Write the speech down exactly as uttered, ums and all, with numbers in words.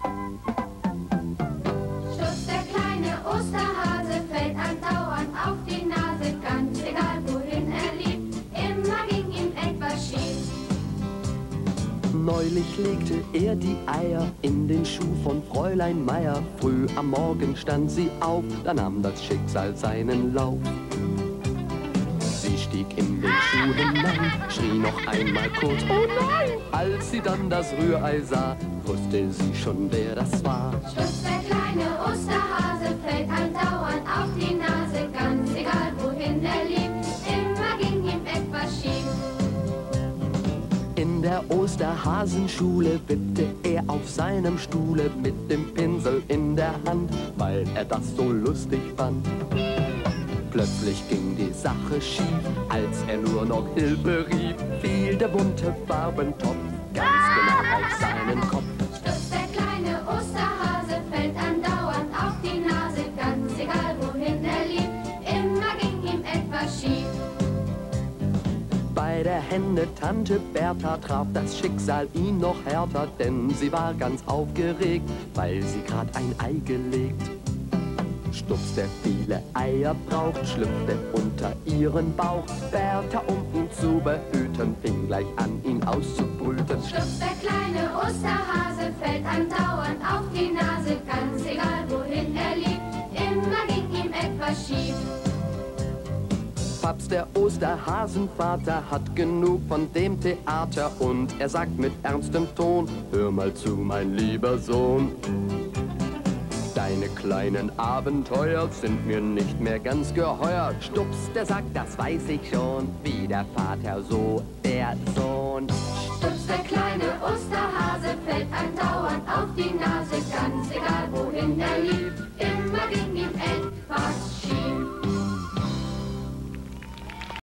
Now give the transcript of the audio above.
Stups, der kleine Osterhase, fällt andauernd auf die Nase, ganz egal wohin er lief, immer ging ihm etwas schief. Neulich legte er die Eier in den Schuh von Fräulein Meier. Früh am Morgen stand sie auf, da nahm das Schicksal seinen Lauf. Sie stieg in den Schuh hinein, schrie noch einmal kurz, oh nein! Als sie dann das Rührei sah, wusste sie schon, wer das war. Stups, der kleine Osterhase, fällt andauernd auf die Nase, ganz egal wohin er lief, immer ging ihm etwas schief. In der Osterhasenschule wippte er auf seinem Stuhle mit dem Pinsel in der Hand, weil er das so lustig fand. Plötzlich ging die Sache schief, als er nur noch Hilfe rief, fiel der bunte Farbentopf ganz genau auf seinen Kopf. Stups, der kleine Osterhase, fällt andauernd auf die Nase, ganz egal wohin er lief, immer ging ihm etwas schief. Bei der Henne-Tante Bertha traf das Schicksal ihn noch härter, denn sie war ganz aufgeregt, weil sie grad ein Ei gelegt. Stups, der viele Eier braucht, schlüpfte unter ihren Bauch. Bertha, um ihn zu behüten, fing gleich an, ihn auszubrüten. Stups, der kleine Osterhase, fällt andauernd auf die Nase, ganz egal wohin er lief, immer ging ihm etwas schief. Paps, der Osterhasenvater, hat genug von dem Theater und er sagt mit ernstem Ton, hör mal zu, mein lieber Sohn. Deine kleinen Abenteuer sind mir nicht mehr ganz geheuer. Stups, der sagt, das weiß ich schon, wie der Vater, so der Sohn. Stups, der kleine Osterhase, fällt andauernd auf die Nase, ganz